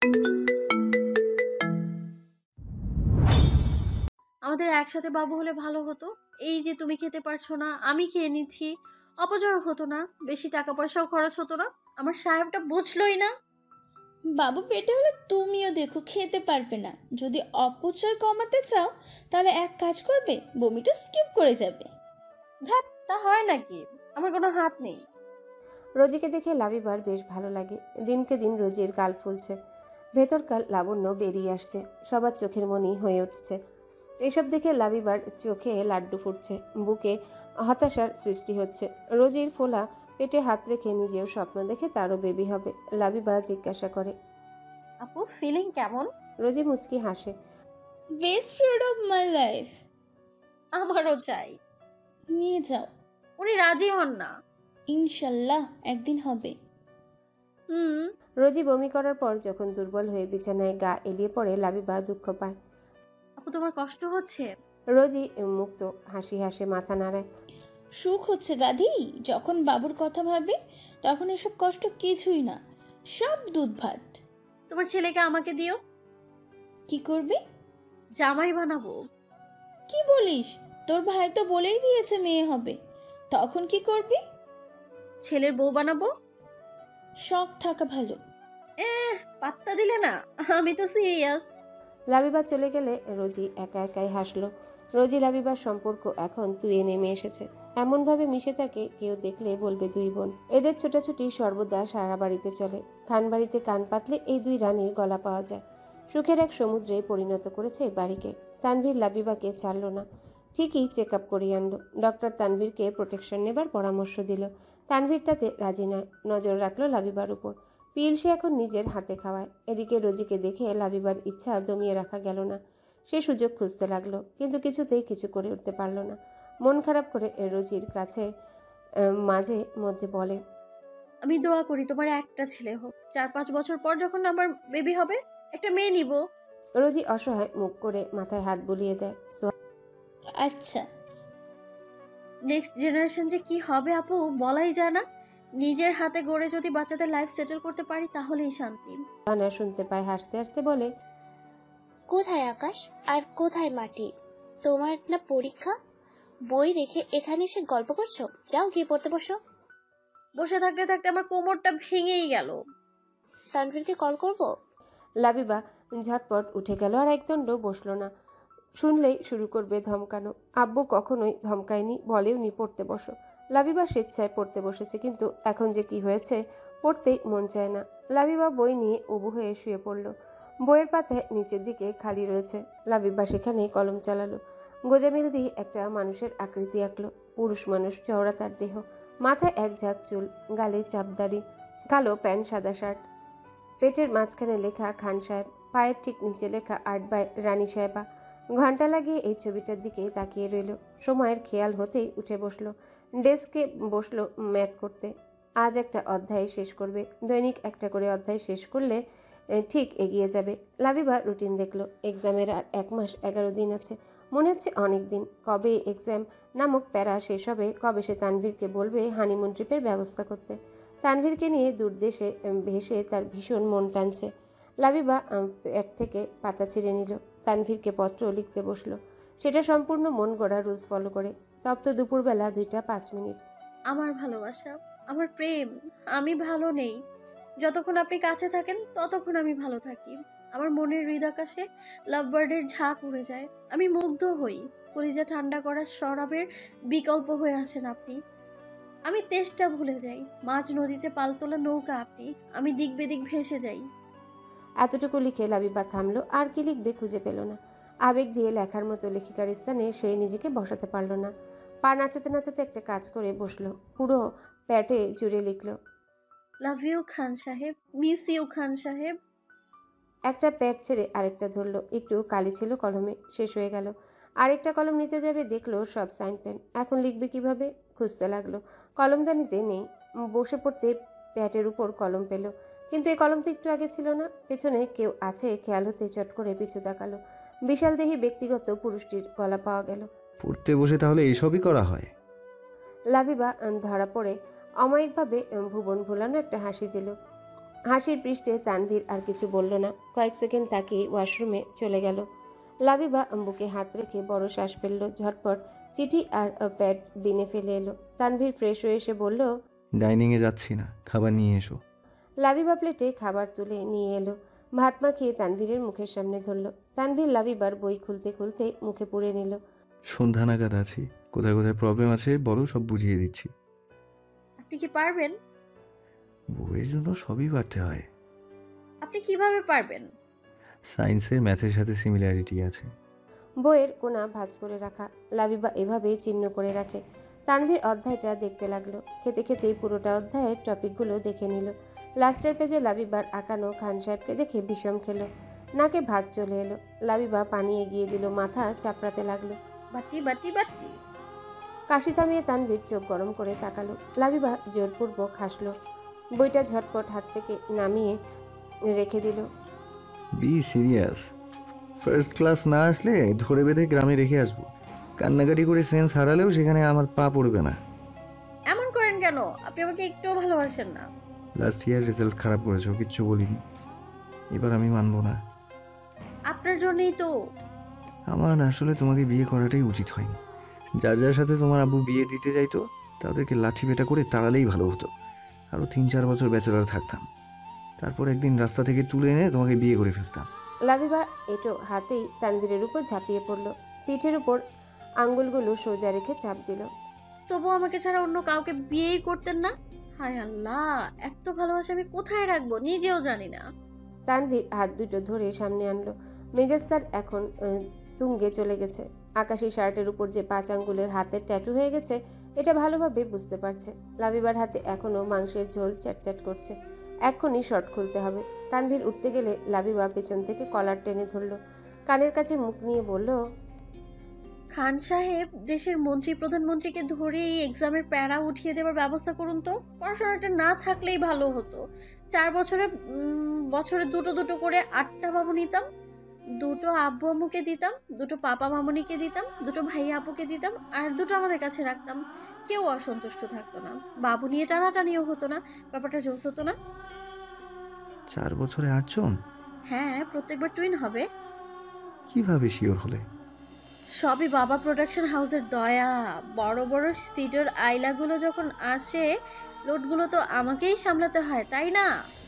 আমাদের একসাথে বাবু হলে ভালো হতো। এই যে তুমি খেতে পারছো না, আমি খেয়ে নিচ্ছি, অপচয় হতো না, বেশি টাকা পয়সাও খরচ হতো না। আমার সাহেবটা বুঝলোই না। বাবু পেটে হলে তুমিও দেখো খেতে পারবে না। যদি অপচয় কমাতে চাও তাহলে এক কাজ করবে, বমিটা স্কিপ করে যাবে। ধ্যাত, তা হয় নাকি? আমার কোনো হাত নেই। রোজিকে দেখে লাবিবার বেশ ভালো লাগে। দিনকে দিন রোজির গাল ফুলছে, ভেতরকার লাবণ্য বেরিয়ে আসছে, সবার চোখের মনি হয়ে উঠছে। এসব দেখে লাবিবার চোখে লাড্ডু ফুটছে, বুকে হতাশার সৃষ্টি হচ্ছে। রোজির ফোলা পেটে হাত রেখে নিজেও স্বপ্ন দেখে তারও বেবি হবে। লাবিবা জিজ্ঞাসা করে, আপু, ফিলিং কেমন? রোজি মুচকি হাসে। Best friend of my life. আমারও চাই। নিয়ে যাও। উনি রাজি হন না। ইনশাল্লাহ একদিন হবে। হুম। রোজি বমি করার পর যখন দুর্বল হয়ে বিছানায় গা এলিয়ে পড়ে, লাবিবা দুঃখ পায়। আপু, তোমার কষ্ট হচ্ছে? রোজি মুক্ত হাসি হাসে মাথা নাড়ায়। সুখ হচ্ছে গাধি, যখন বাবুর কথা ভাবে তখন এসব কষ্ট কিছুই না, সব দুধ ভাত। তোমার ছেলেকে আমাকে দিও। কি করবে? জামাই বানাবো। কি বলিস? তোর ভাই তো বলেই দিয়েছে মেয়ে হবে, তখন কি করবি? ছেলের বউ বানাবো। শখ থাকা ভালো। পাত্তা দিলে না, আমি তো সিরিয়াস। লাবিবা চলে গেলে রোজি একা একাই হাসলো। রোজি লাবিবার সম্পর্ক এখন তুয়ে নেমে এসেছে। এমনভাবে মিশে থাকে, কেউ দেখলে বলবে দুই বোন। এদের ছোটাছুটি সর্বদা সারা বাড়িতে চলে। খান বাড়িতে কান পাতলে এই দুই রানীর গলা পাওয়া যায়। সুখের এক সমুদ্রে পরিণত করেছে এই বাড়িকে। তানভীর লাবিবাকে ছাড়ল না, ঠিকই চেক আপ করিয়ে আনলো। ডক্টর তানভীরকে প্রোটেকশন নেবার পরামর্শ দিল। তানভীর তাতে রাজি নয়, নজর রাখলো লাবিবার উপর। পিল সে এখন নিজের হাতে খাওয়ায়। এদিকে রোজিকে দেখে লাবিবার ইচ্ছা দমিয়ে রাখা গেল না। সে সুযোগ খুঁজতে লাগলো, কিন্তু কিছুতেই কিছু করে উঠতে পারল না। মন খারাপ করে রোজির কাছে মাঝে মধ্যে বলে, আমি দোয়া করি তোমার একটা ছেলে হোক। 4-5 বছর পর যখন আমার বেবি হবে, একটা মেয়ে নিব। রোজি অসহায় মুখ করে মাথায় হাত বুলিয়ে দেয়। আচ্ছা। নেক্সট জেনারেশন যে কি হবে আপু, বলাই যায় না। নিজের হাতে গড়ে যদি বাচ্চাদের লাইফ সেটেল করতে পারি তাহলেই শান্তি। সোহানা শুনতে পায়, হাসতে হাসতে বলে, কোথায় আকাশ আর কোথায় মাটি? তোমার না পরীক্ষা? বই রেখে এখানে এসে গল্প করছো? যাও গিয়ে পড়তে বসো। বসে থাকতে থাকতে আমার কোমরটা ভেঙেই গেল। তানভীরকে কল করব? লাবিবা ঝটপট উঠে গেল আর একদণ্ড বসল না। শুনলেই শুরু করবে ধমকানো। আব্বু কখনোই ধমকায়নি, বলেওনি পড়তে বসো। লাবিবা স্বেচ্ছায় পড়তে বসেছে, কিন্তু এখন যে কি হয়েছে, পড়তেই মন চায় না। লাবিবা বই নিয়ে উবু হয়ে শুয়ে পড়ল। বইয়ের পাতায় নিচের দিকে খালি রয়েছে। লাবিবা সেখানে কলম চালালো। গোজামিল দিয়ে একটা মানুষের আকৃতি আঁকলো। পুরুষ মানুষ, চওড়া তার দেহ, মাথায় এক ঝাঁক চুল, গালে চাপদাড়ি, কালো প্যান্ট, সাদা শার্ট, পেটের মাঝখানে লেখা খান সাহেব, পায়ের ঠিক নিচে লেখা আর্ট বাই রানী সাহেবা। ঘন্টা লাগিয়ে এই ছবিটার দিকে তাকিয়ে রইল। সময়ের খেয়াল হতেই উঠে বসলো, ডেস্কে বসলো ম্যাথ করতে। আজ একটা অধ্যায় শেষ করবে। দৈনিক একটা করে অধ্যায় শেষ করলে ঠিক এগিয়ে যাবে। লাবিবা রুটিন দেখলো। এক্সামের আর 1 মাস 11 দিন আছে। মনে হচ্ছে অনেক দিন। কবে এক্সাম নামক প্যারা শেষ হবে, কবে সে তানভীরকে বলবে হানিমুন ট্রিপের ব্যবস্থা করতে। তানভীরকে নিয়ে দূরদেশে ভেসে তার ভীষণ মন টানছে। লাবিবা প্যাট থেকে পাতা ছিঁড়ে নিল, তানভীরকে পত্র লিখতে বসলো। সেটা সম্পূর্ণ মন গড়া রুলস ফলো করে। তপ্ত দুপুরবেলা 2:05। আমার ভালোবাসা, আমার প্রেম, আমি ভালো নেই। যতক্ষণ আপনি কাছে থাকেন ততক্ষণ আমি ভালো থাকি। আমার মনের হৃদাকাশে লাভবার্ডের ঝাঁক উড়ে যায়। আমি মুগ্ধ হই। কলিজা ঠান্ডা করার শরাবের বিকল্প হয়ে আসেন আপনি। আমি তেষ্টা ভুলে যাই। মাঝ নদীতে পালতোলা নৌকা আপনি। আমি দিক বেদিক ভেসে যাই। এতটুকু লিখে লাবিবা থামলো। আর কি লিখবে খুঁজে পেল না। আবেগ দিয়ে লেখার মতো লেখিকার স্থানে সে নিজেকে বসাতে পারল না। পা নাচাতে নাচাতে একটা কাজ করে বসলো। পুরো প্যাটে জুড়ে লিখলো, লাভ ইউ খান সাহেব, মিস ইউ খান সাহেব। একটা প্যাড ছেড়ে আরেকটা ধরলো। একটু কালি ছিল কলমে, শেষ হয়ে গেল। আরেকটা কলম নিতে যাবে, দেখলো সব সাইন পেন। এখন লিখবে কিভাবে? খুঁজতে লাগলো। কলমদানিতে নেই। বসে পড়তে প্যাটের উপর কলম পেল, কিন্তু এই কলম তো একটু আগে ছিল না। পেছনে কেউ আছে খেয়াল হতে চট করে পিছু তাকালো। বিশাল দেহি ব্যক্তিগত পুরুষটির গলা পাওয়া গেল। পড়তে বসে তাহলে এসবই করা হয়? লাবিবা ধরা পড়ে অমায়িকভাবে ভুবন ভুলানো একটা হাসি দিল। হাসির পৃষ্ঠে তানভীর আর কিছু বলল না। কয়েক সেকেন্ড তাকিয়ে ওয়াশরুমে চলে গেল। লাবিবা বুকে হাত রেখে বড় শ্বাস ফেলল। ঝটপট চিঠি আর প্যাড বিনে ফেলে এলো। তানভীর ফ্রেশ হয়ে এসে বলল, ডাইনিংয়ে যাচ্ছি না, খাবার নিয়ে এসো। লাবিবা প্লেটে খাবার তুলে নিয়ে এলো। ভাত মাখিয়ে তানভীরের মুখের সামনে ধরল। তানভীর লাবিবার বই খুলতে খুলতে মুখে পুড়ে নিল। সন্ধ্যা নাগাদ আছি, কোথায় কোথায় প্রবলেম আছে বলো, সব বুঝিয়ে দিচ্ছি। আপনি কি পারবেন? বউয়ের জন্য সবই পারতে হয়। আপনি কিভাবে পারবেন? সায়েন্সের ম্যাথের সাথে সিমিলারিটি আছে। বইয়ের কোনা ভাঁজ করে রাখা। লাবিবা এভাবেই চিহ্ন করে রাখে। তানভীর অধ্যায়টা দেখতে লাগলো। খেতে খেতেই পুরোটা অধ্যায়ের টপিকগুলো দেখে নিল। লাস্টের পেজে লাবিবার আঁকানো খান সাহেবকে দেখে বিষম খেলো। নাকে ভাত চলে এলো। লাবিবা পানি এগিয়ে দিল, মাথা চাপড়াতে লাগলো। বাটি বাটি বাটি। কাশি থামিয়ে তানভীর চোখ গরম করে তাকালো। লাবিবা জোরপূর্বক হাসলো। বইটা ঝটপট হাত থেকে নামিয়ে রেখে দিল। Be serious. ফার্স্ট ক্লাস না আসলে ধরে বেঁধে গ্রামে রেখে আসবো। কান্নাকাটি করে সেন্স হারালেও সেখানে আমার পা পড়বে না। এমন করেন কেন? আপনি আমাকে একটুও ভালোবাসেন না। লাস্ট ইয়ার রেজাল্ট খারাপ করেছো, কিচ্ছু বলিনি। এবার আমি মানবো না। আপনার জন্যই তো। আমার আসলে তোমাকে বিয়ে করাটাই উচিত হয়নি। যার যার সাথে তোমার আব্বু বিয়ে দিতে চাইতো তাদেরকে লাঠি পেটা করে তাড়ালেই ভালো হতো। আরও 3-4 বছর ব্যাচেলার থাকতাম, তারপর একদিন রাস্তা থেকে তুলে এনে তোমাকে বিয়ে করে ফেলতাম। লাবিবা এটো হাতেই তানভীরের উপর ঝাঁপিয়ে পড়ল। পিঠের উপর আঙ্গুলগুলো সোজা রেখে চাপ দিল। তবু আমাকে ছাড়া অন্য কাউকে বিয়েই করতেন না? হায় আল্লাহ, এত ভালোবাসা আমি কোথায় রাখবো নিজেও জানি না। তানভীর হাত দুটো ধরে সামনে আনলো। মেজাজ তার এখন তুঙ্গে চলে গেছে। আকাশি শার্টের উপর যে 5 আঙ্গুলের হাতের ট্যাটু হয়ে গেছে এটা ভালোভাবে বুঝতে পারছে। লাবিবার হাতে এখনো মাংসের ঝোল চ্যাটচ্যাট করছে। এক্ষুনি শর্ট খুলতে হবে। তানভীর উঠতে গেলে লাবিবা পেছন থেকে কলার টেনে ধরল। কানের কাছে মুখ নিয়ে বলল, খান সাহেব, দেশের মন্ত্রী প্রধানমন্ত্রীকে ধরে এই এক্সামের প্যারা উঠিয়ে দেওয়ার ব্যবস্থা করুন তো। পড়াশোনাটা না থাকলেই ভালো হতো। 4 বছরে দুটো দুটো করে 8টা বাবু নিতাম। 2টো আব্বু আম্মুকে দিতাম, 2টো পাপা মামুনিকে দিতাম, 2টো ভাই আপুকে দিতাম, আর 2টো আমাদের কাছে রাখতাম। কেউ অসন্তুষ্ট থাকতো না। বাবু নিয়ে টানাটানিও হতো না। ব্যাপারটা জোস হতো না? 4 বছরে 8 জন? হ্যাঁ, প্রত্যেকবার টুইন হবে। কিভাবে শিওর হলে? সবই বাবা প্রোডাকশন হাউসের দয়া। বড় বড় সিডর আইলাগুলো যখন আসে, লোডগুলো তো আমাকেই সামলাতে হয়, তাই না?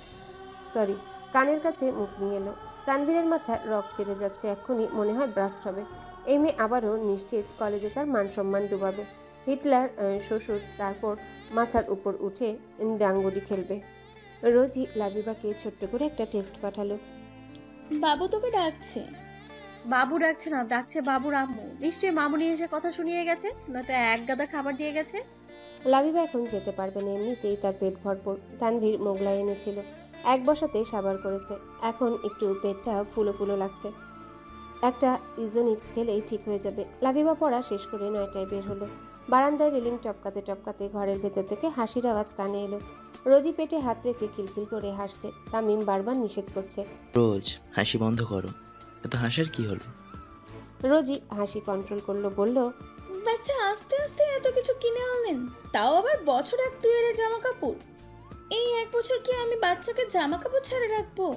সরি। কানের কাছে মুখ নিয়ে এলো। তানভীরের মাথা রক ছেড়ে যাচ্ছে। এক্ষুনি মনে হয় ব্রাস্ট হবে। এই মেয়ে আবারও নিশ্চিত কলেজে তার মান সম্মান ডুবাবে। হিটলার শ্বশুর তারপর মাথার উপর উঠে ডাঙ্গুরি খেলবে। রোজই লাবিবাকে ছোট্ট করে একটা টেক্সট পাঠালো। বাবু তোকে ডাকছে। বাবু ডাকছে না, ডাকছে বাবুর আম্মু। নিশ্চয়ই মামুনি এসে কথা শুনিয়ে গেছে, নয়তো এক গাদা খাবার দিয়ে গেছে। লাবিবা এখন যেতে পারবে না, এমনিতেই তার পেট ভরপুর। তানভীর মোগলাই এনেছিল, এক বসাতে সাবার করেছে। এখন একটু পেটটা ফুলো ফুলো লাগছে। একটা ইজোনিক্স খেলেই ঠিক হয়ে যাবে। লাবিবা পড়া শেষ করে 9টায় বের হলো। বারান্দায় রেলিং টপকাতে টপকাতে ঘরের ভেতর থেকে হাসির আওয়াজ কানে এলো। রোজি পেটে হাত রেখে খিলখিল করে হাসছে। তামিম বারবার নিষেধ করছে। রোজ হাসি বন্ধ করো, এত হাসার কি হলো? রোজি হাসি কন্ট্রোল করলো, বলল, বাচ্চা আস্তে আস্তে এত কিছু কিনে আনলেন, তাও আবার বছর 1-2 এর জামা কাপড়। এই 1 বছর কি আমি বাচ্চাকে জামা কাপড় ছাড়া রাখবো?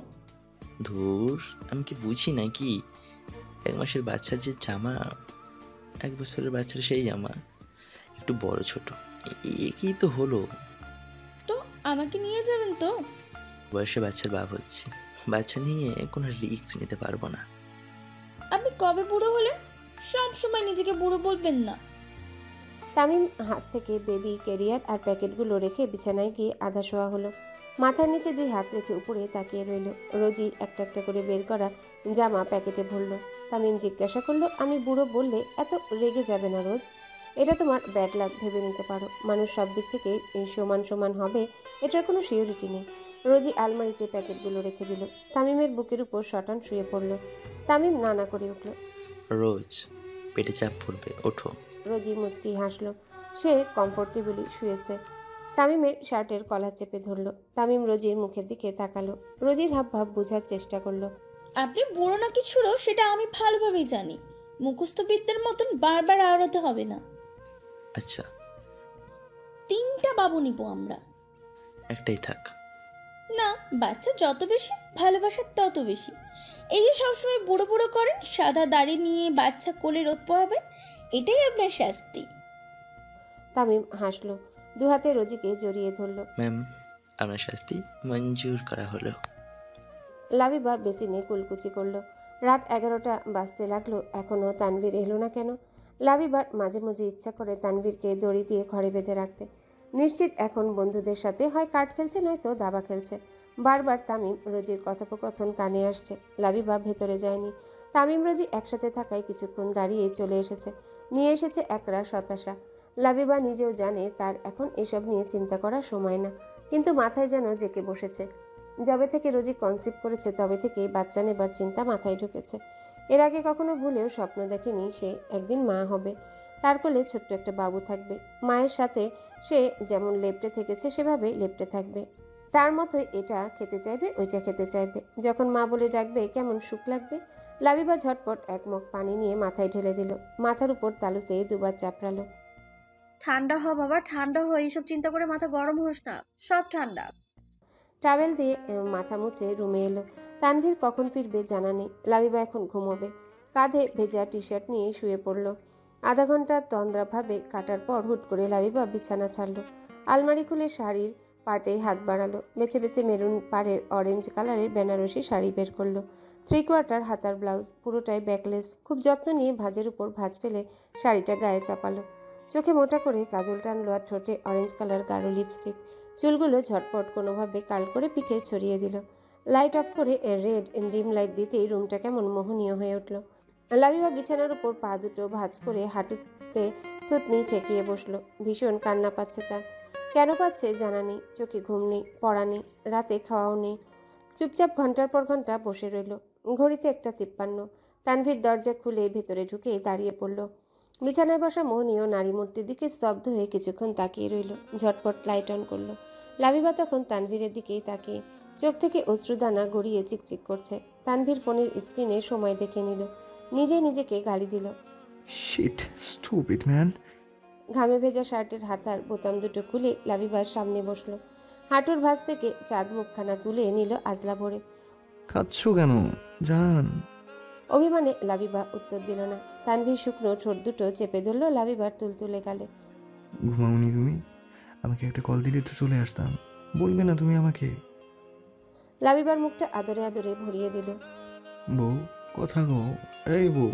ধুর, আমি কি বুঝি নাকি? 1 মাসের বাচ্চার যে জামা, 1 বছরের বাচ্চার সেই জামা, একটু বড় ছোট কি তো হলো। তো আমাকে নিয়ে যাবেন তো? বয়সে বাচ্চার বাপ হচ্ছে, বাচ্চা নিয়ে কোনো রিস্ক নিতে পারবো না। আপনি কবে বুড়ো হলেন? সব সময় নিজেকে বুড়ো বলবেন না। তামিম হাত থেকে বেবি ক্যারিয়ার আর প্যাকেটগুলো রেখে বিছানায় গিয়ে আধা শোয়া হলো। মাথার নিচে 2 হাত রেখে উপরে তাকিয়ে রইল। রোজি একটা একটা করে বের করা জামা প্যাকেটে ভরল। তামিম জিজ্ঞাসা করলো, আমি বুড়ো বললে এত রেগে যাবে না রোজ? এটা তোমার ব্যাড লাক ভেবে নিতে পারো। মানুষ সব দিক থেকে সমান সমান হবে এটার কোনো সিওরিটি নেই। রোজি আলমারিতে প্যাকেটগুলো রেখে দিল। তামিমের বুকের উপর শটান শুয়ে পড়ল। তামিম নানা করে উঠল। রোজ পেটে চাপ পড়বে, ওঠো। রোজি মুচকি হাসলো। সে কমফোর্টেবলি শুয়েছে। তামিমের শার্টের কলার চেপে ধরলো। তামিম রোজির মুখের দিকে তাকালো। রোজির হাবভাব বোঝার চেষ্টা করলো। আপনি বুড়ো নাকি ছুড়ো সেটা আমি ভালোভাবেই জানি। মুখস্থ বিদ্যের মতন বারবার আওড়াতে হবে না। আচ্ছা, 3টা বাবু নিব আমরা। একটাই থাক। না, বাচ্চা যত বেশি ভালোবাসার তত বেশি। এই যে সবসময় বুড়ো বুড়ো করেন, সাদা দাড়ি নিয়ে বাচ্চা কোলে রোদ পোহাবেন, এটাই আপনার শাস্তি। তামিম হাসলো, দু হাতে রোজিকে জড়িয়ে ধরল। ম্যাম, আপনার শাস্তি মঞ্জুর করা হলো। লাবিবা বেসিনে কুলকুচি করলো। রাত 11টা বাজতে লাগলো, এখনো তানভীর এলো না কেন? লাবিবার মাঝে মাঝে ইচ্ছা করে তানভীরকে দড়ি দিয়ে ঘরে বেঁধে রাখতে। নিশ্চিত এখন বন্ধুদের সাথে হয় কার্ড খেলছে, নয়তো দাবা খেলছে। বারবার তামিম রোজির কথোপকথন কানে আসছে। লাবিবা ভেতরে যায়নি। তামিম রোজি একসাথে থাকায় কিছুক্ষণ দাঁড়িয়ে চলে এসেছে। নিয়ে এসেছে একরাশ হতাশা। লাবিবা নিজেও জানে তার এখন এসব নিয়ে চিন্তা করার সময় না, কিন্তু মাথায় যেন জেঁকে বসেছে। যবে থেকে রোজি কনসিভ করেছে তবে থেকেই বাচ্চা নেবার চিন্তা মাথায় ঢুকেছে। এর আগে কখনো ভুলেও স্বপ্ন দেখেনি সে একদিন মা হবে, তার কোলে ছোট্ট একটা বাবু থাকবে। মায়ের সাথে সে যেমন লেপ্টে থেকেছে সেভাবে লেপ্টে থাকবে। তার মতোই এটা খেতে চাইবে, ওইটা খেতে চাইবে। যখন মা বলে ডাকবে কেমন সুখ লাগবে। লাবিবা ঝটপট এক মগ পানি নিয়ে মাথায় ঢেলে দিল, মাথার উপর তালুতে দুবার চাপড়ালো। ঠান্ডা হ বাবা, ঠান্ডা হ, এইসব চিন্তা করে মাথা গরম হোস না, সব ঠান্ডা। টাওয়েল দিয়ে মাথা মুছে রুমে এলো। তানভীর কখন ফিরবে জানা নেই। লাবিবা এখন ঘুমোবে। কাঁধে ভেজা টি শার্ট নিয়ে শুয়ে পড়ল। আধা ঘন্টা তন্দ্রাভাবে কাটার পর হুট করে লাবিবা বিছানা ছাড়লো। আলমারি খুলে শাড়ির পাটে হাত বাড়ালো। বেছে বেছে মেরুন পাড়ের অরেঞ্জ কালারের বেনারসি শাড়ি বের করলো। 3/4 হাতার ব্লাউজ, পুরোটাই ব্যাকলেস। খুব যত্ন নিয়ে ভাঁজের উপর ভাঁজ ফেলে শাড়িটা গায়ে চাপালো। চোখে মোটা করে কাজল টানলো আর ঠোঁটে অরেঞ্জ কালার গাঢ় লিপস্টিক। চুলগুলো ঝটপট কোনোভাবে কাল করে পিঠে ছড়িয়ে দিল। লাইট অফ করে রেড ডিম লাইট দিতেই রুমটা কেমন মোহনীয় হয়ে উঠল। লাবিবা বিছানার উপর পা দুটো ভাঁজ করে হাঁটুতে থুতনি ঠেকিয়ে বসলো। ভীষণ কান্না পাচ্ছে তার। কেন পাচ্ছে জানা নেই। চোখে ঘুম নেই, পড়া নেই, রাতে খাওয়াও নেই। চুপচাপ ঘন্টার পর ঘন্টা বসে রইল। ঘড়িতে 1:53। তানভীর দরজা খুলে ভেতরে ঢুকে দাঁড়িয়ে পড়ল। বিছানায় বসা মোহনীয় নারী মূর্তির দিকে স্তব্ধ হয়ে কিছুক্ষণ তাকিয়ে রইল। ঝটপট লাইট অন করলো। লাবিবা তখন তানভীরের দিকেই তাকিয়ে, চোখ থেকে অশ্রুদানা গড়িয়ে চিকচিক করছে। তানভীর ফোনের স্ক্রিনে সময় দেখে নিল। নিজে নিজেকে গালি দিল। Shit, stupid man. ঘামে ভেজা শার্টের হাতার বোতাম দুটো খুলে লাবিবার সামনে বসলো। হাঁটুর ভাঁজ থেকে চাঁদ মুখখানা তুলে নিল আজলা ভরে। খাচ্ছ কেন? জান। অভিমানে লাবিবা উত্তর দিল না। তানভীর শুকনো ঠোঁট দুটো চেপে ধরল লাবিবার তুলতুলে গালে। ঘুমাওনি তুমি? আমাকে একটা কল দিলে তো চলে আসতাম। বলবে না তুমি আমাকে? লাবিবার মুখটা আদরে আদরে ভরিয়ে দিল। বউ, কথা কও। এই বউ,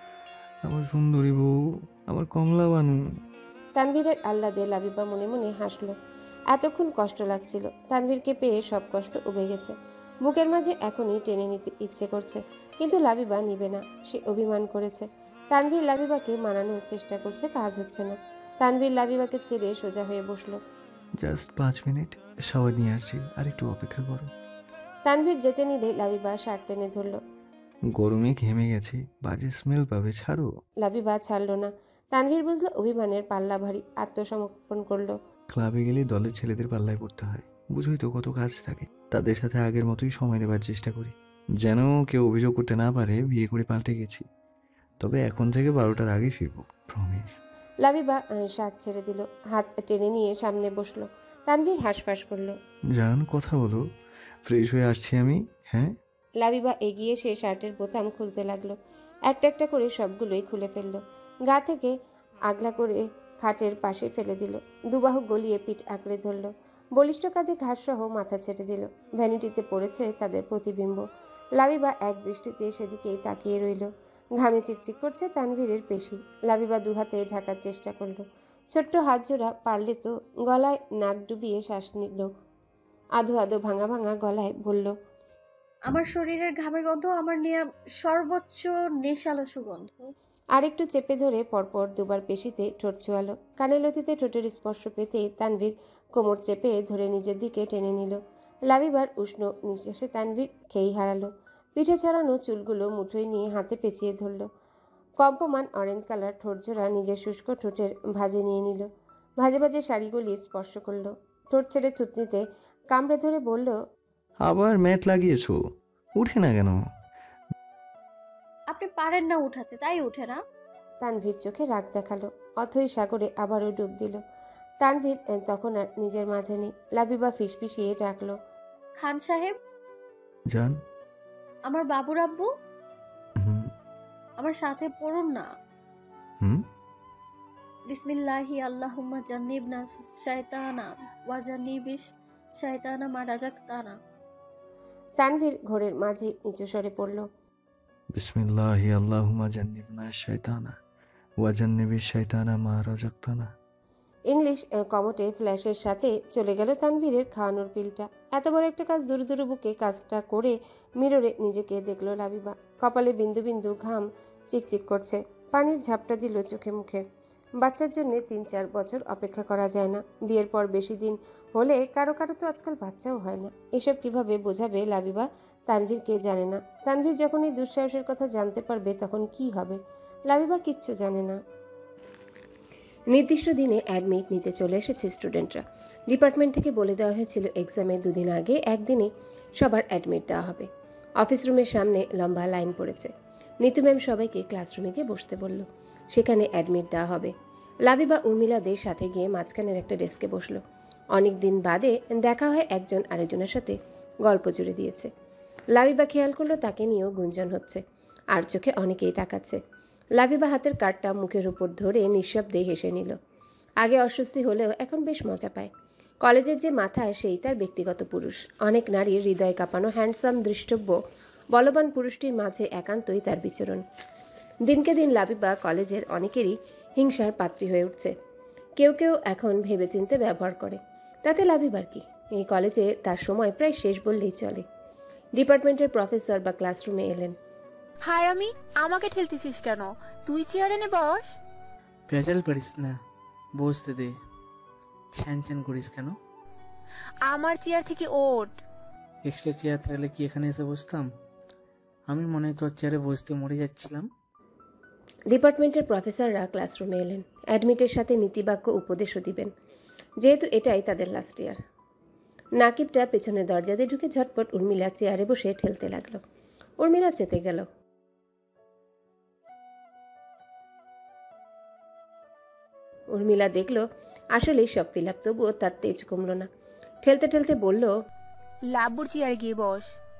আমার সুন্দরী বউ, আমার কমলা বানু। তানভীরের আহ্লাদে লাবিবা মনে মনে হাসলো। এতক্ষণ কষ্ট লাগছিল, তানভীরকে পেয়ে সব কষ্ট উবে গেছে। বুকের মাঝে এখনই টেনে নিতে ইচ্ছে করছে, কিন্তু লাবিবা নিবে না। সে অভিমান করেছে। তানভীর লাবিবাকে মানানোর চেষ্টা করছে, কাজ হচ্ছে না। তানভীর লাবিবাকে ছেড়ে সোজা হয়ে বসলো। জাস্ট 5 মিনিট, শাওয়ার নিয়ে আসছি, আর একটু অপেক্ষা করো। তানভীর যেতে নিলে লাবিবা শার্ট টেনে ধরল। গরমে ঘেমে গেছি, বাজে স্মেল পাবে, ছাড়ো। লাবিবা ছাড়ল না। তানভীর বুঝলো অভিমানের পাল্লা ভারী, আত্মসমর্পণ করলো। ক্লাবে গেলে দলের ছেলেদের পাল্লায় পড়তে হয়, বুঝোই তো কত কাজ থাকে। তাদের সাথে আগের মতোই সময় নেবার চেষ্টা করি, যেন কেউ অভিযোগ করতে না পারে বিয়ে করে পাল্টে গেছি। তবে এখন থেকে 12টার আগে ফিরবো, প্রমিস। লাবিবা শার্ট ছেড়ে দিল, হাত টেনে নিয়ে সামনে বসলো। তানভীর হাঁসফাঁস করলো। জান, কথা বলো, ফ্রেশ হয়ে আসছি আমি। হ্যাঁ। লাবিবা এগিয়ে সে শার্টের বোতাম খুলতে লাগলো। একটা একটা করে সবগুলোই খুলে ফেললো। গা থেকে আগলা করে খাটের পাশে ফেলে দিল। দুবাহু গলিয়ে পিঠ আঁকড়ে ধরল। বলিষ্ঠ কাঁধে ঘাটসহ মাথা ছেড়ে দিল। ভ্যানিটিতে পড়েছে তাদের প্রতিবিম্ব। লাবিবা এক দৃষ্টিতে সেদিকেই তাকিয়ে রইল। ঘামে চিকচিক করছে তানভীরের পেশি। লাবিবা দুহাতে ঢাকার চেষ্টা করলো। ছোট্ট হাত জোড়া পারলে তো। গলায় নাক ডুবিয়ে শ্বাস নিল। আধো আধো ভাঙা ভাঙা গলায় বলল, আমার শরীরের ঘামের গন্ধ আমার নেয়া সর্বোচ্চ নেশালো সুগন্ধ। আরেকটু চেপে ধরে পরপর দুবার পেশিতে ঠোঁট ছোয়ালো। কানে লতিতে ঠোঁটের স্পর্শ পেতেই তানভীর কোমর চেপে ধরে নিজের দিকে টেনে নিল। লাবিবার উষ্ণ নিঃশ্বাসে তানভীর খেই হারালো। পিঠে ছড়ানো চুলগুলো মুঠোয় নিয়ে হাতে পেঁচিয়ে ধরল। কম্পমান অরেঞ্জ কালার ঠোঁটজোড়া নিজের শুষ্ক ঠোঁটের ভাঁজে নিয়ে নিল। ভাজে ভাজে শাড়িগুলি স্পর্শ করলো। ঠোঁট ছেড়ে থুতনিতে কামড়ে ধরে বলল, আবার ম্যাট লাগিয়েছো, উঠে না কেন? আপনি পারেন না উঠাতে, তাই উঠে না। তানভীর চোখে রাগ দেখালো। অথই সাগরে আবারও ডুব দিল। তানভীর তখন আর নিজের মাঝে নেই। লাবিবা ফিসফিসিয়ে ডাকলো, খান সাহেব, জান। আমার বাবুর আব্বু, হুম। আমার সাথে পড়ুন না। হুম। বিসমিল্লাহি আল্লাহুম্মা জান্নিবনা শায়তানা ওয়া জান্নিবিশ শায়তানা মা রাযাকতানা। তানভীর ঘোরের মাঝে নিচু স্বরে পড়ল। বিসমিল্লাহি আল্লাহুম্মা জান্নিবনা শাইতানা ওয়া জান্নিবিশ শাইতানা মা রাযাকতানা। ইংলিশ কমোটে ফ্ল্যাশের সাথে চলে গেল তানভীরের খাওয়ানোর বিলটা। এত বড় একটা কাজ দুরু দুরু বুকে কাজটা করে মিররে নিজেকে দেখলো লাবিবা। কপালে বিন্দু বিন্দু ঘাম চিকচিক করছে, পানির ঝাপটা দিল চোখে মুখে। বাচ্চার জন্য ৩-৪ বছর অপেক্ষা করা যায় না। বিয়ের পর বেশি দিন হলে কারো কারো তো আজকাল বাচ্চাও হয় না। এসব কিভাবে বোঝাবে লাবিবা তানভীরকে জানে না। তানভীর যখন এই দুঃসাহসের কথা জানতে পারবে তখন কি হবে লাবিবা কিচ্ছু জানে না। নির্দিষ্ট দিনে অ্যাডমিট নিতে চলে এসেছে স্টুডেন্টরা। ডিপার্টমেন্ট থেকে বলে দেওয়া হয়েছিল এক্সামের দুদিন আগে একদিনে সবার অ্যাডমিট দেওয়া হবে। অফিস রুমের সামনে লম্বা লাইন পড়েছে। নিতু ম্যাম সবাইকে ক্লাসরুমে গিয়ে বসতে বলল। সেখানে অ্যাডমিট দেওয়া হবে। লাবিবা উর্মিলাদের সাথে গিয়ে মাঝখানের একটা ডেস্কে বসলো। অনেক দিন বাদে দেখা হয়, একজন আরেকজনের সাথে গল্প জুড়ে দিয়েছে। লাবিবা খেয়াল করলো তাকে নিয়েও গুঞ্জন হচ্ছে, আর চোখে অনেকেই তাকাচ্ছে। লাবিবা হাতের কার্ডটা মুখের উপর ধরে নিঃশব্দে হেসে নিল। আগে অস্বস্তি হলেও এখন বেশ মজা পায়। কলেজের যে মাথায় সেই তার ব্যক্তিগত পুরুষ। অনেক নারীর হৃদয় কাঁপানো হ্যান্ডসাম দৃষ্টব্য বলবান পুরুষটির মাঝে একান্তই তার বিচরণ। দিনকে দিন লাবিবা কলেজের অনেকেরই হিংসার পাত্রী হয়ে উঠছে। কেউ কেউ এখন ভেবেচিন্তে ব্যবহার করে, তাতে লাবিবার কি? এই কলেজে তার সময় প্রায় শেষ বললেই চলে। ডিপার্টমেন্টের প্রফেসর বা ক্লাসরুমে এলেন। হারামি, আমাকে ঠেলতেছিস কেন? তুই চেয়ারে নে বস। প্যাটেল পারিস না, বসতে দে। ছ্যান ছ্যান করিস কেন? আমার চেয়ার থেকে ওঠ। এক্সট্রা চেয়ার থাকলে কি এখানে এসে বসতাম? আমি মনে হয় তোর চেয়ারে বসতে মরে যাচ্ছিলাম। ডিপার্টমেন্টের প্রফেসররা ক্লাসরুমে এলেন। অ্যাডমিটের সাথে নীতিবাক্য উপদেশও দিবেন, যেহেতু এটাই তাদের লাস্ট ইয়ার। নাকিবটা পেছনের দরজা দিয়ে ঢুকে ঝটপট উর্মিলা চেয়ারে বসে ঠেলতে লাগলো। উর্মিলা চেতে গেল। উর্মিলা দেখল আসলেই সব ফিল আপ, তবুও তার তেজ কমল না। ঠেলতে ঠেলতে বলল, লাবুর চেয়ারে গিয়ে বস।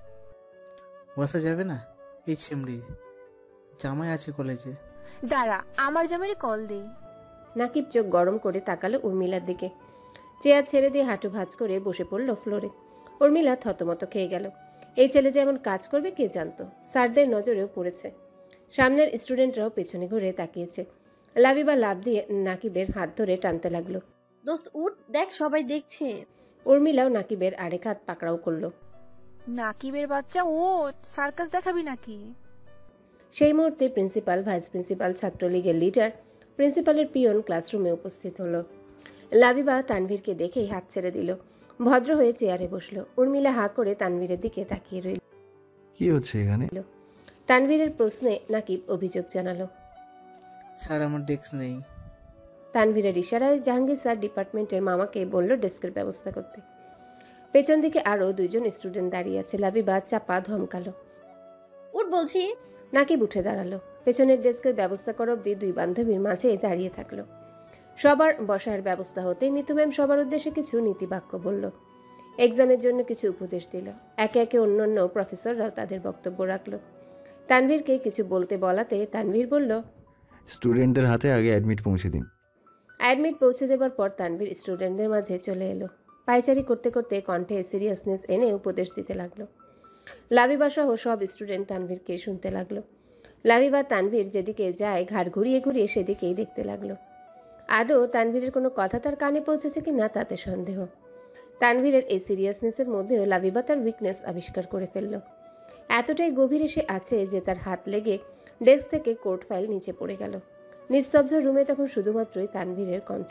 বসা যাবে না? এই ছেমড়ি জামাই আছে কলেজে। দাঁড়া, আমার জামাইরে কল দেই। নাকিব চোখ গরম করে তাকালো উর্মিলার দিকে। চেয়ার ছেড়ে দিয়ে হাঁটু ভাঁজ করে বসে পড়ল ফ্লোরে। উর্মিলা থতমত খেয়ে গেল। এই ছেলে যে এমন কাজ করবে কে জানতো। স্যারদের নজরেও পড়েছে। সামনের স্টুডেন্টরাও পেছনে ঘুরে তাকিয়েছে। লাবিবা লাভ দিয়ে নাকিবের হাত ধরে টানতে লাগলো। দোস্ত উঠ, দেখ সবাই দেখছে। উর্মিলাও নাকিবের আরেক হাত পাকড়াও করলো। নাকিবের বাচ্চা, ও সার্কাস দেখাবি নাকি? সেই মুহূর্তে প্রিন্সিপাল, ভাইস প্রিন্সিপাল, ছাত্রলীগের লিডার, প্রিন্সিপালের পিয়ন ক্লাসরুমে উপস্থিত হলো। লাবিবা তানভীরকে দেখেই হাত ছেড়ে দিল। ভদ্র হয়ে চেয়ারে বসলো। উর্মিলা হাঁ করে তানভীরের দিকে তাকিয়ে রইল। কি হচ্ছে এখানে? তানভীরের প্রশ্নে নাকিব অভিযোগ জানালো। স্যার, আমার ডেস্ক নেই। তানভীরের ইশারায় জাহাঙ্গীর স্যার ডিপার্টমেন্টের মামাকে বলল ডেস্কের ব্যবস্থা করতে। পেছন দিকে আরও 2 জন স্টুডেন্ট দাঁড়িয়ে আছে। লাবিবা চাপা ধমকালো, উঠ বলছি। নাকিব উঠে দাঁড়ালো। পেছনের ডেস্কের ব্যবস্থা করা অব্দি 2 বান্ধবীর মাঝে দাঁড়িয়ে থাকলো। সবার বসার ব্যবস্থা হতে নিতু ম্যাম সবার উদ্দেশ্যে কিছু নীতিবাক্য বলল। এক্সামের জন্য কিছু উপদেশ দিল। একে একে অন্যান্য প্রফেসররাও তাদের বক্তব্য রাখলো। তানভীরকে কিছু বলতে বলাতে তানভীর বলল, স্টুডেন্টদের হাতে আগে অ্যাডমিট পৌঁছে দিন। অ্যাডমিট পৌঁছে দেবার পর তানভীর স্টুডেন্টদের মাঝে চলে এলো। পায়চারি করতে করতে কণ্ঠে সিরিয়াসনেস এনে উপদেশ দিতে লাগলো। লাবিবা সহ সব স্টুডেন্ট তানভীরকে শুনতে লাগলো। লাবিবা তানভীর যেদিকে যায় ঘাড় ঘুরিয়ে ঘুরিয়ে সেদিকেই দেখতে লাগলো। আদৌ তানভীরের কোনো কথা তার কানে পৌঁছেছে কি না তাতে সন্দেহ। তানভীরের এই সিরিয়াসনেসের মধ্যেও লাবিবা তার উইকনেস আবিষ্কার করে ফেলল। এতটাই গভীরে সে আছে যে তার হাত লেগে ডেস্ক থেকে কোর্ট ফাইল নিচে পড়ে গেল। নিস্তব্ধ রুমে তখন শুধুমাত্রই তানভীরের কণ্ঠ।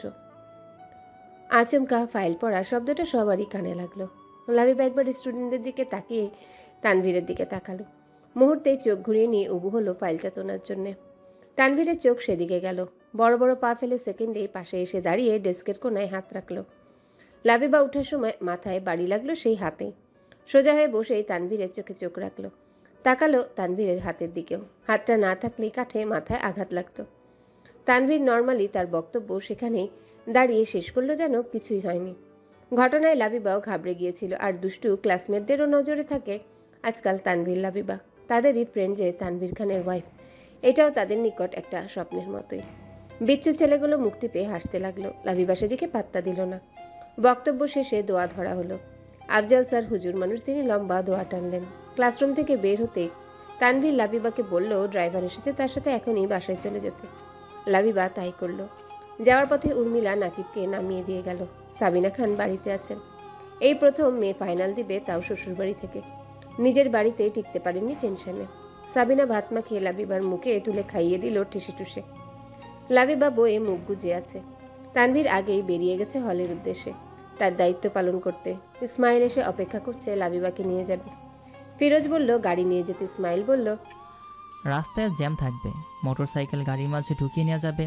আচমকা ফাইল পড়া শব্দটা সবারই কানে লাগলো। লাবিবা একবার স্টুডেন্টদের দিকে তাকিয়ে তানভীরের দিকে তাকালো। মুহূর্তেই চোখ ঘুরিয়ে নিয়ে উবু হলো ফাইলটা তোলার জন্যে। তানভীরের চোখ সেদিকে গেল। বড় বড় পা ফেলে সেকেন্ডেই পাশে এসে দাঁড়িয়ে ডেস্কের কোনায় হাত রাখলো। লাবিবা ওঠার সময় মাথায় বাড়ি লাগলো সেই হাতে। সোজা হয়ে বসেই তানভীরের চোখে চোখ রাখলো। তাকালো তানভীরের হাতের দিকেও। হাতটা না থাকলে কাঠে মাথায় আঘাত লাগতো। তানভীর নর্মালি তার বক্তব্য সেখানেই দাঁড়িয়ে শেষ করলো যেন কিছুই হয়নি। ঘটনায় লাবিবাও ঘাবড়ে গিয়েছিল, আর দুষ্টু ক্লাসমেটদেরও নজরে থাকে আজকাল তানভীর লাবিবা। তাদেরই ফ্রেন্ড যে তানভীর খানের ওয়াইফ, এটাও তাদের নিকট একটা স্বপ্নের মতোই। বিচ্ছু ছেলেগুলো মুখ টিপে হাসতে লাগলো। লাবিবা সেদিকে পাত্তা দিল না। বক্তব্য শেষে দোয়া ধরা হলো। আফজাল স্যার হুজুর মানুষ, তিনি লম্বা দোয়া টানলেন। ক্লাসরুম থেকে বের হতেই তানভীর লাবিবাকে বলল ড্রাইভার এসেছে, তার সাথে এখনই বাসায় চলে যেতে। লাবিবা তাই করলো। যাওয়ার পথে উর্মিলা নাকিবকে নামিয়ে দিয়ে গেল। সাবিনা খান বাড়িতে আছেন। এই প্রথম মেয়ে ফাইনাল দিবে, তাও শ্বশুরবাড়ি থেকে। নিজের বাড়িতে টিকতে পারেননি টেনশনে। সাবিনা ভাত মাখিয়ে লাবিবার মুখে তুলে খাইয়ে দিল ঠেসে টুসে। লাবিবা বয়ে মুখ গুজে আছে। তানভীর আগেই বেরিয়ে গেছে হলের উদ্দেশ্যে তার দায়িত্ব পালন করতে। ইসমাইল এসে অপেক্ষা করছে লাবিবাকে নিয়ে যাবে। ফিরোজ বলল গাড়ি নিয়ে যেতে। ইসমাইল বলল রাস্তায় জ্যাম থাকবে, মোটরসাইকেল গাড়ির মাঝে ঢুকিয়ে নেওয়া যাবে,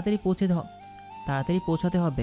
তাড়াতাড়ি পৌঁছাতে হবে।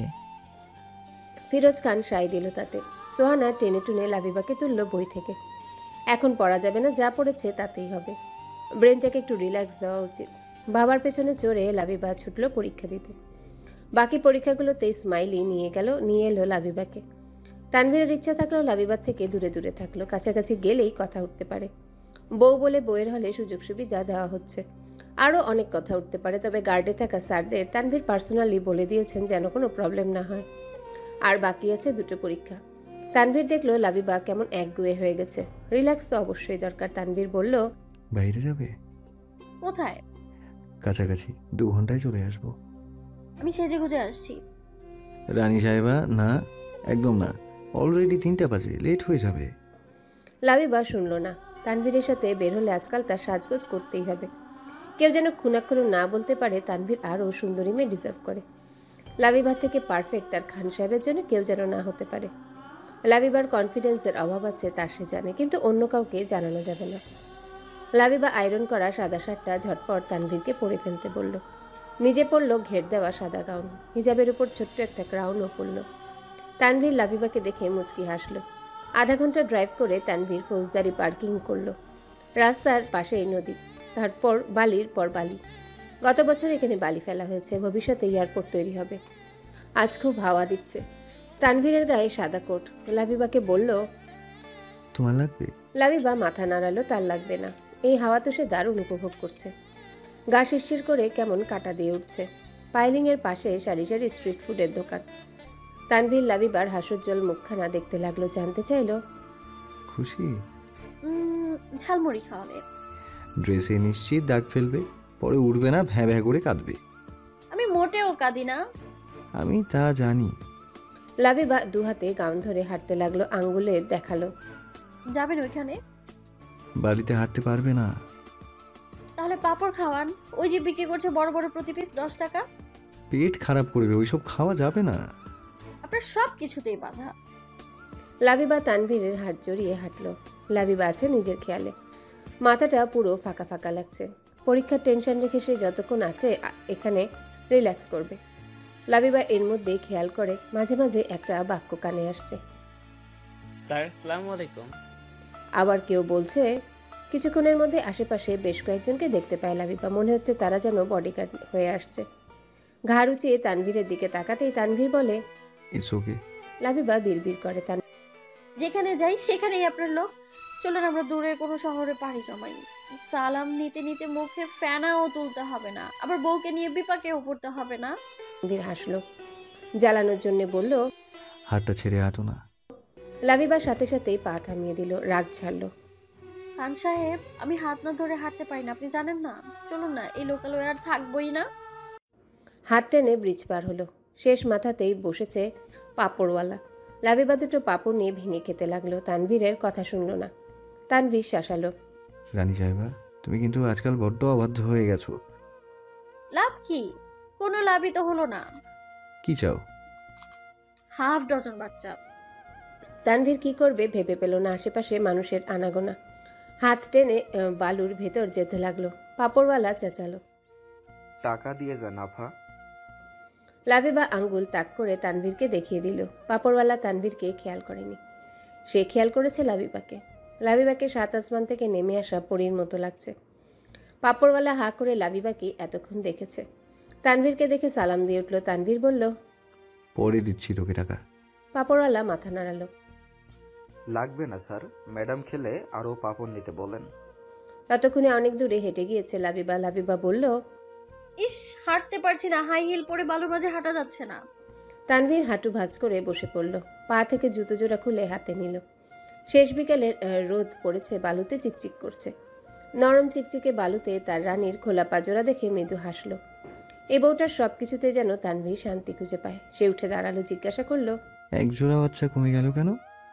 ফিরোজ খান সাই দিল তাতে। সোহানা টেনে টুনে লাবিবাকে তুলল বই থেকে। এখন পড়া যাবে না, যা পড়েছে তাতেই হবে। ব্রেনটাকে একটু রিল্যাক্স দেওয়া উচিত। বাবার পেছনে চড়ে লাবিবা ছুটল পরীক্ষা দিতে। বাকি পরীক্ষাগুলোতে ইসমাইলই নিয়ে এলো লাবিবাকে। তানভীরের ইচ্ছা থাকলেও লাবিবার থেকে দূরে দূরে থাকলো। কাছাকাছি গেলেই কথা উঠতে পারে। বউ বলে বউয়ের হলে সুযোগ সুবিধা দেওয়া হচ্ছে। আরও অনেক কথা উঠতে পারে, তবে গার্ডে থাকা স্যারদের তানভীর পার্সোনালি বলে দিয়েছেন যেন কোনো প্রবলেম না হয়। আর বাকি আছে দুটো পরীক্ষা। তানভীর দেখলো লাবিবা কেমন একগুয়ে হয়ে গেছে। রিল্যাক্স তো অবশ্যই দরকার। তানভীর বলল বাইরে যাবে? কোথায়? কাছাকাছি, 2 ঘন্টায় চলে আসবো। আমি সেজে গুজে আসছি। রানী সাহেবা, না, একদম না। অলরেডি 3টা বাজে, লেট হয়ে যাবে। লাবিবা শুনল না। তানভীরের সাথে বের হলে আজকাল তার সাজগোজ করতেই হবে। কেউ যেন খুনাক্ষরে না বলতে পারে তানভীর আরও সুন্দরী মেয়ে ডিজার্ভ করে। লাবিবা থেকে পারফেক্ট তার খান সাহেবের জন্য কেউ যেন না হতে পারে। লাবিবার কনফিডেন্সের অভাব আছে তা সে জানে, কিন্তু অন্য কাউকে জানানো যাবে না। লাবিবা আয়রন করা সাদা শার্টটা ঝটপট তানভীরকে পরে ফেলতে বলল। নিজে পরল ঘের দেওয়া সাদা গাউন। হিজাবের উপর ছোট্ট একটা ক্রাউনও পরল। তানভীর লাবিবাকে দেখে মুচকি হাসল। আধা ঘন্টা ড্রাইভ করে তানভীর ফৌজদারি পার্কিং করলো। রাস্তার পাশেই নদী, তারপর বালির পর বালি। গত বছর এখানে বালি ফেলা হয়েছে, ভবিষ্যতে এয়ারপোর্ট তৈরি হবে। আজ খুব হাওয়া দিচ্ছে। তানভীরের গায়ে সাদা কোট। লাবিবাকে বলল তোমার লাগবে? লাবিবা মাথা নাড়ালো, তার লাগবে না। এই হাওয়া তো সে দারুণ উপভোগ করছে। গা শিরশির করে কেমন কাটা দিয়ে উঠছে। পাইলিংয়ের পাশে সারি সারি স্ট্রিট ফুডের দোকান। তানভীর লাবিবার হাস্যোজ্জ্বল মুখখানা দেখতে লাগলো। জানতে চাইল খুশি? ঝালমুড়ি খাওয়ালে। ড্রেসে নিশ্চিত দাগ ফেলবে, পরে উঠবে না, ভ্যাঁ ভ্যাঁ করে কাঁদবে। আমি মোটেও কাঁদি না। আমি তা জানি। লাবিবা দুহাতে গাউন ধরে হাঁটতে লাগলো, আঙ্গুলে দেখালো। যাবেন ওইখানে? বাড়িতে হাঁটতে পারবে না। তাহলে পাপড় খাওয়ান, ওই যে বিক্রি করছে বড় বড় প্রতি পিস 10 টাকা। পেট খারাপ করবে, ওইসব খাওয়া যাবে না। আপনার সব কিছুতেই বাধা। লাবিবা তানভীরের হাত জড়িয়ে হাঁটলো। লাবিবা আছে নিজের খেয়ালে। মাথাটা পুরো ফাঁকা ফাঁকা লাগছে। পরীক্ষার টেনশন রেখে সে যতক্ষণ আছে এখানে রিল্যাক্স করবে। লাবিবা এর মধ্যেই খেয়াল করে মাঝে মাঝে একটা বাক্য কানে আসছে। স্যার, আসসালামু আলাইকুম। আবার কেউ বলছে। কিছুক্ষণের মধ্যে আশেপাশে বেশ কয়েকজনকে দেখতে পায় লাবিবা। মনে হচ্ছে তারা যেন বডিগার্ড হয়ে আসছে। ঘাড় উঁচিয়ে তানভীরের দিকে তাকাতেই তানভীর বলে ইটস ওকে। লাবিবা বিড়বিড় করে যেখানে যাই সেখানেই আপনার লোক। চলুন আমরা দূরের কোনো শহরে পাড়ি জমাই। সালাম নিতে নিতে মুখে ফেনাও তুলতে হবে না, আবার বউকে নিয়ে বিপাকেও পড়তে হবে না। তানভীর হাসলো। জ্বালানোর জন্য বলল হাতটা ছেড়ে হাঁটো না। লাবিবার সাথে সাথেই পা থামিয়ে দিল, রাগ ছাড়লো। খান সাহেব, আমি হাত না ধরে হাঁটতে পারি না, আপনি জানেন না। চলুন না, এই লোকালয়ে আর থাকবই না। হাত টেনে ব্রিজ পার হলো। শেষ মাথাতেই বসেছে পাঁপড়ওয়ালা। লাবিবা দুটো পাঁপড় নিয়ে ভেঙে খেতে লাগলো। তানভীরের কথা শুনল না। তানভীর শাসালো। রানী সাহেবা, তুমি কিন্তু আজকাল বড্ড অবাধ্য হয়ে গেছো। লাভ কি? কোনো লাভই তো হলো না। কি চাও? হাফ ডজন বাচ্চা। তানভীর কি করবে ভেবে পেল না। আশেপাশে মানুষের আনাগোনা। হাত টেনে বালুর ভেতর যেতে লাগলো। পাঁপড়ওয়ালা চেঁচালো, টাকা দিয়ে যান আফা। লাবিবা আঙ্গুল তাক করে তানভীরকে দেখিয়ে দিল। পাঁপড়ওয়ালা তানভীরকে খেয়াল করেনি, সে খেয়াল করেছে লাবিবাকে। লাবিবাকে 7 আসমান থেকে নেমে আসা পরীর মতো লাগছে। পাঁপড়ওয়ালা হা করে লাবিবাকে এতক্ষণ দেখেছে। তানভীরকে দেখে সালাম দিয়ে উঠল। তানভীর বলল পরে দিচ্ছি তোকে টাকা। পাঁপড়ওয়ালা মাথা নাড়ালো। লাগবে না স্যার, ম্যাডাম খেলে আরও পাঁপড় নিতে বলেন। ততক্ষণে অনেক দূরে হেঁটে গিয়েছে লাবিবা। লাবিবা বলল, ইস, হাঁটতে পারছি না, হাই হিল পরে বালুর মাঝে হাঁটা যাচ্ছে না। তানভীর হাঁটু ভাঁজ করে বসে পড়ল, পা থেকে জুতো জোড়া খুলে হাতে নিল। শেষ বিকেলের রোদ পড়েছে, বালুতে চিকচিক করছে। নরম চিকচিকে বালুতে তার রানীর খোলা পাজোরা দেখে মৃদু হাসল। এই বউটার সবকিছুতে যেন তানভীর শান্তি খুঁজে পায়। সে উঠে দাঁড়ালো, জিজ্ঞাসা করলো, এক জোড়া বাচ্চা কমে গেল কেন?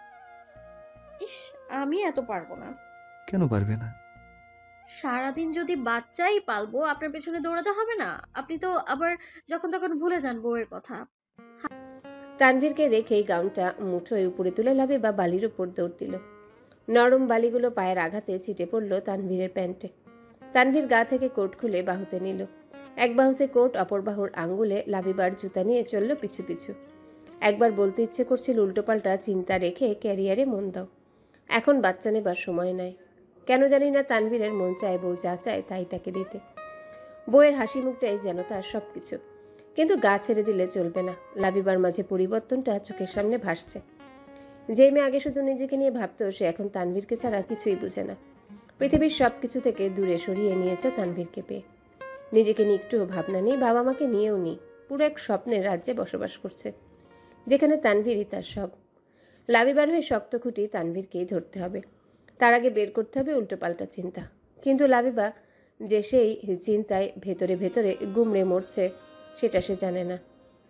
ইস, আমি এত পারবো না। কেন পারবে না? সারাদিন যদি বাচ্চাই পালবো, আপনার পেছনে দৌড়াতে হবে না? আপনি তো আবার যখন তখন ভুলে যান বউয়ের কথা। তানভীরকে রেখেই গাউনটা মুঠোয় উপরে তুলে লাবিবা বালির উপর দৌড় দিল। নরম বালিগুলো পায়ের আঘাতে ছিটে পড়ল তানভীরের প্যান্টে। তানভীর গা থেকে কোট খুলে বাহুতে নিল। এক বাহুতে কোট, অপর বাহুর আঙ্গুলে লাবিবার জুতা নিয়ে চলল পিছু পিছু। একবার বলতে ইচ্ছে করছিল, উল্টোপাল্টা চিন্তা রেখে ক্যারিয়ারে মন দাও, এখন বাচ্চা নেবার সময় নয়। কেন জানি না তানভীরের মন চায় বউ যা চায় তাই তাকে দিতে। বউয়ের হাসি মুখটাই যেন তার সবকিছু, কিন্তু গা ছেড়ে দিলে চলবে না। লাবিবার মাঝে পরিবর্তনটা চোখের সামনে ভাসছে। যে মেয়ে আগে শুধু নিজেকে নিয়ে ভাবতো, সে এখন তানভীরকে ছাড়া কিছুই বুঝে না। পৃথিবীর সবকিছু থেকে দূরে সরিয়ে নিয়েছে তানভীরকে পেয়ে। নিজেকে নিয়ে একটুও ভাবনা নেই, বাবা মাকে নিয়েও নেই। পুরো এক স্বপ্নের রাজ্যে বসবাস করছে, যেখানে তানভীরই তার সব। লাবিবার হয়ে শক্ত খুঁটি তানভীরকেই ধরতে হবে। তার আগে বের করতে হবে উল্টোপাল্টা চিন্তা। কিন্তু লাবিবা যে সেই চিন্তায় ভেতরে ভেতরে গুমড়ে মরছে, সেটা সে জানে না।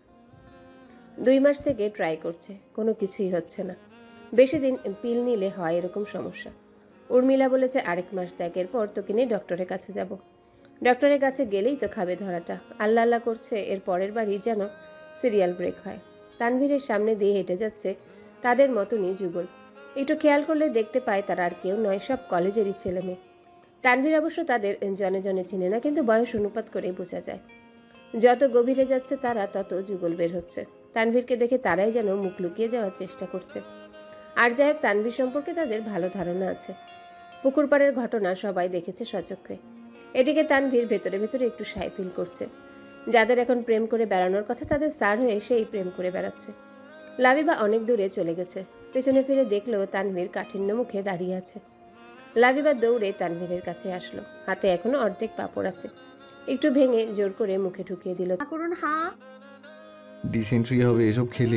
2 মাস থেকে ট্রাই করছে, কোনো কিছুই হচ্ছে না। বেশি দিন পিল নিলে হয় এরকম সমস্যা। উর্মিলা বলেছে, আরেক মাস দেখ, এরপর তোকে নিয়ে ডক্টরের কাছে যাব। ডক্টরের কাছে গেলেই তো খাবে ধরাটা। আল্লাহ আল্লাহ করছে, এর পরের বারই যেন সিরিয়াল ব্রেক হয়। তানভীরের সামনে দিয়ে হেঁটে যাচ্ছে তাদের মতনই যুগল। একটু খেয়াল করলে দেখতে পায় তারা আর কেউ নয়, সব কলেজেরই ছেলে মেয়ে। তানভীর অবশ্য তাদের জনে জনে চিনে না, কিন্তু বয়স অনুপাত করে বোঝা যায়। যত গভীরে যাচ্ছে তারা, তত যুগল বের হচ্ছে। তানভীরকে দেখে তারাই যেন মুখ লুকিয়ে যাওয়ার চেষ্টা করছে। আর যাই হোক, তানভীর সম্পর্কে তাদের ভালো ধারণা আছে। পুকুর পাড়ের ঘটনা সবাই দেখেছে সচক্ষে। এদিকে তানভীর ভেতরে ভেতরে একটু সায় ফিল করছে। যাদের এখন প্রেম করে বেড়ানোর কথা, তাদের সার হয়ে সেই প্রেম করে বেড়াচ্ছে। লাবিবা অনেক দূরে চলে গেছে। পেছনে ফিরে দেখলো তানভীর কাঠিন্য মুখে দাঁড়িয়ে আছে। লাবিবা দৌড়ে তানভীরের কাছে আসলো। হাতে এখনো অর্ধেক পাঁপড় আছে, একটু ভেঙে জোর করে মুখে ঢুকিয়ে দিল। করুন, হ্যাঁ, ডিসেন্ট্রি হবে এসব খেলে।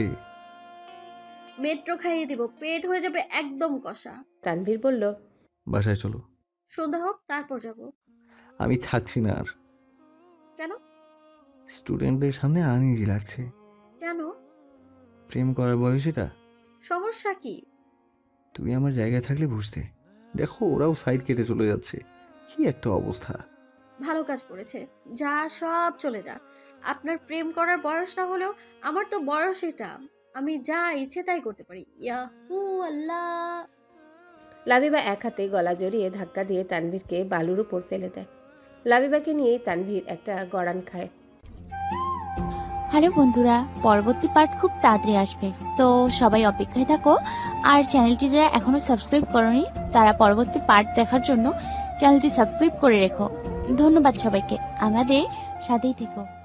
মেট্রো খাইয়ে দিব, পেট হয়ে যাবে একদম কষা। তানভীর বলল, বাসায় চলো। সন্ধ্যা হোক, তারপর যাব। আমি থাকছি না আর। কেন? স্টুডেন্টদের সামনে আনইজি লাগছে। কেন? প্রেম করার বয়স এটা। সমস্যা কি? তুমি আমার জায়গায় থাকলে বুঝতে। দেখো, ওরাও সাইড কেটে চলে যাচ্ছে, কি একটা অবস্থা। ভালো কাজ করেছে, যা সব চলে যা। আপনার প্রেম করার বয়স না হলেও আমার তো বয়স এটা, আমি যা ইচ্ছে তাই করতে পারি। ইয়াহু আল্লাহ। লাবিবা এক হাতে গলা জড়িয়ে ধাক্কা দিয়ে তানভীরকে বালুর উপর ফেলে দেয়। লাবিবাকে নিয়েই তানভীর একটা গড়ান খায়। হ্যালো বন্ধুরা, পরবর্তী পার্ট খুব তাড়াতাড়ি আসবে, তো সবাই অপেক্ষায় থাকো। আর চ্যানেলটি যারা এখনো সাবস্ক্রাইব করোনি, তারা পরবর্তী পার্ট দেখার জন্য চ্যানেলটি সাবস্ক্রাইব করে রেখো। ধন্যবাদ সবাইকে, আমাদের সাথেই থেকো।